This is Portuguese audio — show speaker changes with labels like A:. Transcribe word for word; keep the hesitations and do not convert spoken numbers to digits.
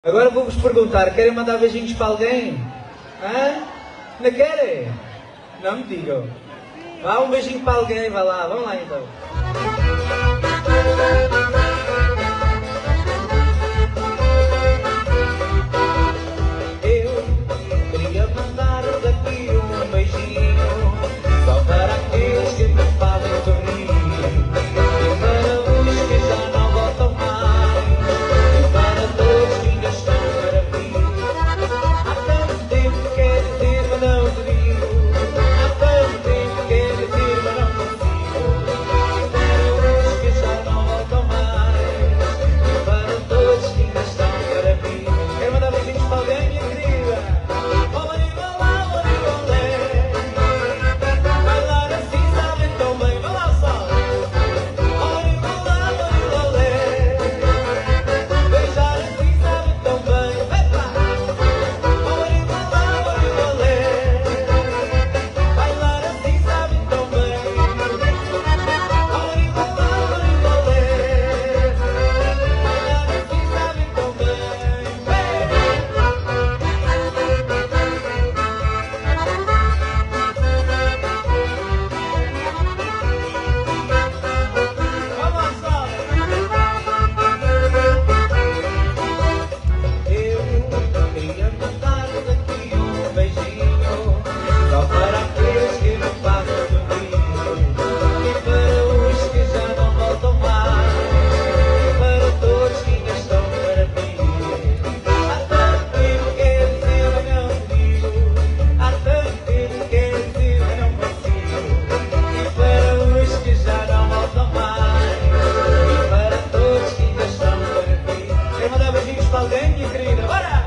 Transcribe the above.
A: Agora vou-vos perguntar, querem mandar beijinhos para alguém? Hã? Não querem? Não me digam. Vá um beijinho para alguém, vá lá, vamos lá então. Eu queria mandar daqui um beijinho só para aqueles que me fazem sorrir e para os que já não voltam mais e para todos que ainda estão para vir. Há tanto tempo que quer dizer mas não te digo, há tanto tempo que quer dizer mas não consigo, e para os que já não voltam mais e para todos que ainda estão para vir. Quero mandar beijinhos para alguém, minha querida. Oh, Mariba lá, Mariba lé, bailar assim sabem tão bem, vai lá só. Oh, Mariba lá, Mariba lé, beijar assim sabem tão bem, vai lá. Oh, Mariba lá, Mariba lé, bailar assim sabem tão bem. Oh, Mariba lá, Mariba lé, bailar assim sabem tão bem. Vamos só! Eu queria mandar daqui um beijinho só para aqueles que me fazem sorrir e para os que já não voltam mais e para todos que ainda estão para vir. Há tanto tempo que quer dizer mas não te digo, há tanto tempo que quer dizer mas não consigo, e para os que já não voltam mais e para todos que ainda estão para vir. Quero mandar beijinhos para alguém, minha querida, bora!